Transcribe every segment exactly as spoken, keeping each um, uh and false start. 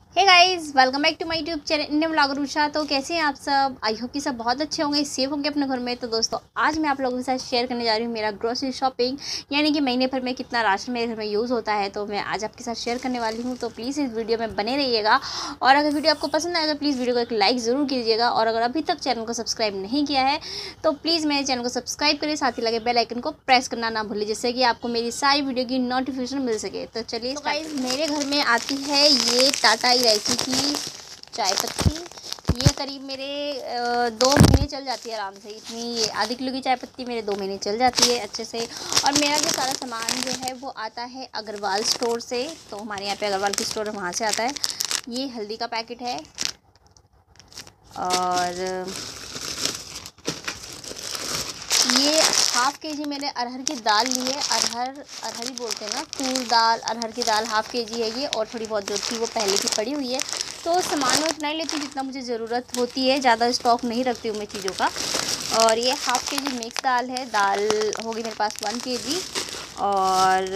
Hey guys, welcome back to my YouTube channel Indian blogger Usha. तो कैसे हैं आप सब? आई होप कि सब बहुत अच्छे होंगे, सेफ होंगे अपने घर में। तो दोस्तों, आज मैं आप लोगों के साथ शेयर करने जा रही हूँ मेरा ग्रोसरी शॉपिंग, यानी कि महीने भर में कितना राशन मेरे घर में यूज़ होता है। तो मैं आज आपके साथ शेयर करने वाली हूँ, तो प्लीज़ इस वीडियो में बने रहिएगा। और अगर वीडियो आपको पसंद आए तो प्लीज़ वीडियो को एक लाइक ज़रूर कीजिएगा। और अगर अभी तक चैनल को सब्सक्राइब नहीं किया है तो प्लीज़ मेरे चैनल को सब्सक्राइब करिए, साथ ही लगे बेल आइकन को प्रेस करना ना भूलिए, जिससे कि आपको मेरी सारी वीडियो की नोटिफिकेशन मिल सके। तो चलिए, तो गाइस, मेरे घर में आती है ये टाटा इलायची की चाय पत्ती। ये करीब मेरे दो महीने चल जाती है आराम से। इतनी ये आधी किलो की चाय पत्ती मेरे दो महीने चल जाती है अच्छे से। और मेरा जो सारा सामान जो है वो आता है अग्रवाल स्टोर से। तो हमारे यहाँ पे अग्रवाल की स्टोर है, वहाँ से आता है। ये हल्दी का पैकेट है। और ये हाफ़ के जी मैंने अरहर की दाल ली है। अरहर अरहर ही बोलते हैं ना, तूर दाल, अरहर की दाल हाफ़ के जी है ये। और थोड़ी बहुत जो थी वो पहले की पड़ी हुई है। तो सामान मैं उतना ही लेती हूँ जितना मुझे ज़रूरत होती है, ज़्यादा स्टॉक नहीं रखती हूँ मैं चीज़ों का। और ये हाफ़ के जी मिक्स दाल है। दाल होगी मेरे पास वन के जी। और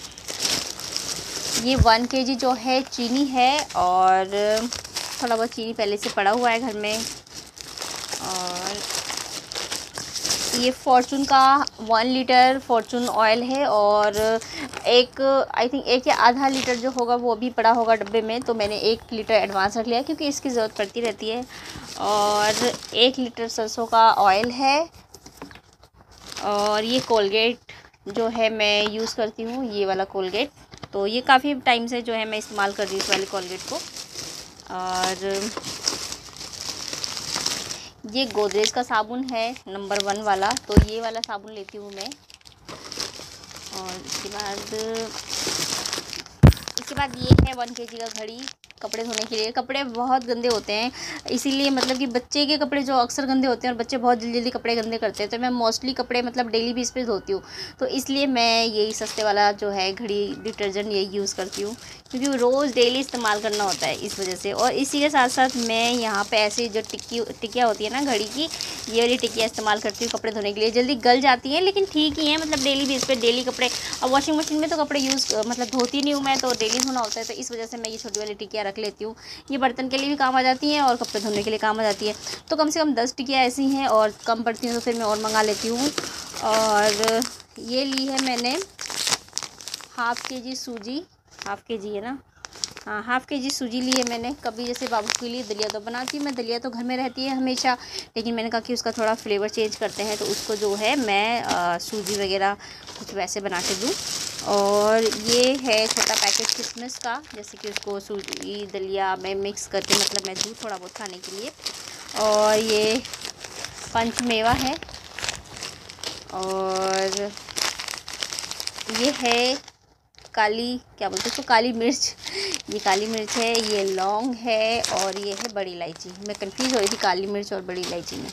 ये वन के जी जो है चीनी है, और थोड़ा बहुत चीनी पहले से पड़ा हुआ है घर में। और ये फॉर्चून का वन लीटर फॉर्चून ऑयल है। और एक आई थिंक एक या आधा लीटर जो होगा वो भी पड़ा होगा डब्बे में, तो मैंने एक लीटर एडवांस रख लिया क्योंकि इसकी ज़रूरत पड़ती रहती है। और एक लीटर सरसों का ऑयल है। और ये कोलगेट जो है मैं यूज़ करती हूँ, ये वाला कोलगेट। तो ये काफ़ी टाइम से जो है मैं इस्तेमाल कर रही हूँ इस वाले कोलगेट को। और ये गोदरेज का साबुन है नंबर वन वाला, तो ये वाला साबुन लेती हूँ मैं। और इसके बाद इसके बाद ये है वन के जी का घड़ी, कपड़े धोने के लिए। कपड़े बहुत गंदे होते हैं, इसीलिए मतलब कि बच्चे के कपड़े जो अक्सर गंदे होते हैं, और बच्चे बहुत जल्दी जल्दी कपड़े गंदे करते हैं, तो मैं मोस्टली कपड़े मतलब डेली बेस पे धोती हूँ। तो इसलिए मैं यही सस्ते वाला जो है घड़ी डिटर्जेंट यही यूज़ करती हूँ, क्योंकि रोज़ डेली इस्तेमाल करना होता है इस वजह से। और इसी के साथ साथ मैं यहाँ पे ऐसे जो टिक्की टिक्कियाँ होती है ना घड़ी की, ये वाली टिक्कियाँ इस्तेमाल करती हूँ कपड़े धोने के लिए। जल्दी गल जाती हैं लेकिन ठीक ही है, मतलब डेली बेस पे डेली कपड़े। अब वॉशिंग मशीन में तो कपड़े यूज़ मतलब धोती नहीं हूँ मैं, तो डेली धोना होता है, तो इस वजह से मैं ये छोटी वाली टिक्कियाँ रख लेती हूँ। ये बर्तन के लिए भी काम आ जाती हैं और कपड़े धोने के लिए काम आ जाती है। तो कम से कम दस टिक्कियाँ ऐसी हैं, और कम पड़ती हैं तो फिर मैं और मंगा लेती हूँ। और ये ली है मैंने हाफ़ के जी सूजी, हाफ़ के जी है ना, हाँ हाफ़ के जी सूजी ली है मैंने। कभी जैसे बाबू के लिए दलिया तो बनाती हूँ मैं, दलिया तो घर में रहती है हमेशा, लेकिन मैंने कहा कि उसका थोड़ा फ्लेवर चेंज करते हैं, तो उसको जो है मैं आ, सूजी वगैरह कुछ वैसे बना के दूँ। और ये है छोटा पैकेट किशमिश का, जैसे कि उसको सूजी दलिया में मिक्स करके मतलब मैं दूँ थोड़ा बहुत खाने के लिए। और ये पंचमेवा है। और ये है काली, क्या बोलते हैं इसको, काली मिर्च। ये काली मिर्च है, ये लौंग है, और ये है बड़ी इलायची। मैं कंफ्यूज हो रही थी काली मिर्च और बड़ी इलायची में।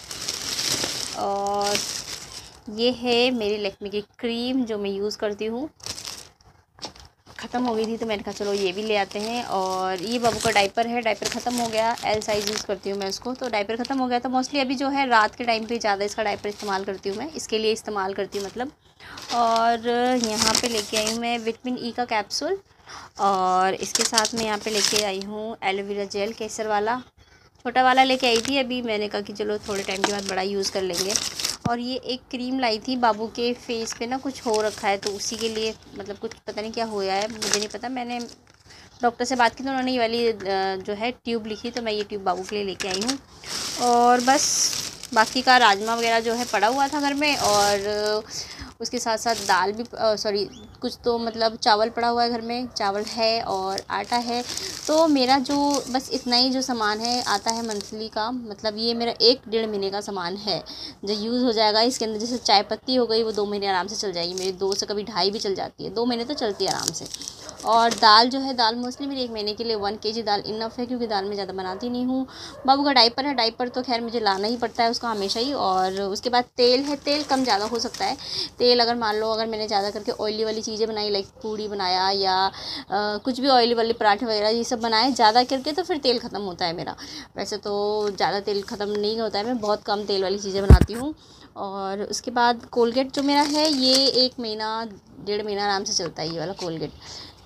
और ये है मेरी लैक्मे की क्रीम जो मैं यूज़ करती हूँ, ख़त्म हो गई थी तो मैंने कहा चलो ये भी ले आते हैं। और ये बाबू का डायपर है, डायपर ख़त्म हो गया, एल साइज़ यूज़ करती हूँ मैं उसको, तो डायपर ख़त्म हो गया। तो मोस्टली अभी जो है रात के टाइम पे ज़्यादा इसका डायपर इस्तेमाल करती हूँ मैं, इसके लिए इस्तेमाल करती हूँ मतलब। और यहाँ पे लेके आई हूँ मैं विटामिन ई का कैप्सूल। और इसके साथ में यहाँ पे लेके आई हूँ एलोवेरा जेल केसर वाला, छोटा वाला लेके आई थी अभी, मैंने कहा कि चलो थोड़े टाइम के बाद बड़ा यूज़ कर लेंगे। और ये एक क्रीम लाई थी, बाबू के फेस पे ना कुछ हो रखा है, तो उसी के लिए मतलब कुछ पता नहीं क्या होया है, मुझे नहीं पता। मैंने डॉक्टर से बात की तो उन्होंने ये वाली जो है ट्यूब लिखी, तो मैं ये ट्यूब बाबू के लिए लेके आई हूँ। और बस बाकी का राजमा वगैरह जो है पड़ा हुआ था घर में। और उसके साथ साथ दाल भी, सॉरी कुछ तो मतलब चावल पड़ा हुआ है घर में, चावल है और आटा है। तो मेरा जो बस इतना ही जो सामान है आता है मंथली का, मतलब ये मेरा एक डेढ़ महीने का सामान है जो यूज़ हो जाएगा इसके अंदर। जैसे चाय पत्ती हो गई, वो दो महीने आराम से चल जाएगी मेरी, दो से कभी ढाई भी चल जाती है, दो महीने तो चलती है आराम से। और दाल जो है, दाल मोस्टली मेरी एक महीने के लिए वन केजी दाल इनफ है, क्योंकि दाल में ज़्यादा बनाती नहीं हूँ। बाबू का डायपर है, डायपर तो खैर मुझे लाना ही पड़ता है उसका हमेशा ही। और उसके बाद तेल है, तेल कम ज़्यादा हो सकता है। तेल अगर मान लो अगर मैंने ज़्यादा करके ऑयली वाली चीज़ें बनाई, लाइक पूड़ी बनाया या आ, कुछ भी ऑयली वाले पराठे वगैरह ये सब बनाए ज़्यादा करके, तो फिर तेल ख़त्म होता है मेरा। वैसे तो ज़्यादा तेल ख़त्म नहीं होता है, मैं बहुत कम तेल वाली चीज़ें बनाती हूँ। और उसके बाद कोलगेट जो मेरा है, ये एक महीना डेढ़ महीना आराम से चलता है ये वाला कोलगेट।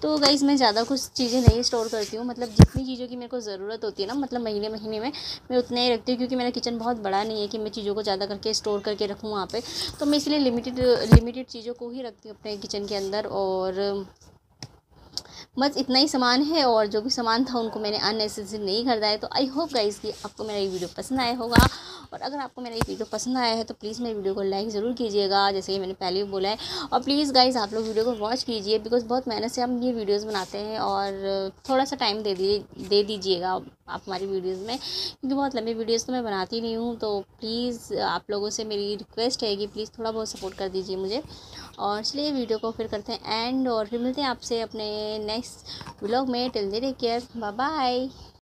तो गाइस मैं ज़्यादा कुछ चीज़ें नहीं स्टोर करती हूँ, मतलब जितनी चीज़ों की मेरे को ज़रूरत होती है ना, मतलब महीने महीने में मैं उतना ही रखती हूँ, क्योंकि मेरा किचन बहुत बड़ा नहीं है कि मैं चीज़ों को ज़्यादा करके स्टोर करके रखूँ वहाँ पे। तो मैं इसलिए लिमिटेड लिमिटेड चीज़ों को ही रखती हूँ अपने किचन के अंदर। और बस इतना ही सामान है, और जो भी सामान था उनको मैंने अननेसेसरी नहीं खरीदा है। तो आई होप गाइस कि आपको मेरा ये वीडियो पसंद आया होगा, और अगर आपको मेरा ये वीडियो पसंद आया है तो प्लीज़ मेरे वीडियो को लाइक ज़रूर कीजिएगा, जैसे कि मैंने पहले भी बोला है। और प्लीज़ गाइस आप लोग वीडियो को वॉच कीजिए, बिकॉज बहुत मेहनत से हम ये वीडियोज़ बनाते हैं, और थोड़ा सा टाइम दे दीजिए दे दीजिएगा आप हमारी वीडियोज़ में, क्योंकि बहुत लंबी वीडियोज़ तो मैं बनाती नहीं हूँ। तो प्लीज़ आप लोगों से मेरी रिक्वेस्ट है कि प्लीज़ थोड़ा बहुत सपोर्ट कर दीजिए मुझे। और चलिए वीडियो को फिर करते हैं एंड, और फिर मिलते हैं आपसे अपने नेक्स्ट व्लॉग में। Till then take care, bye bye.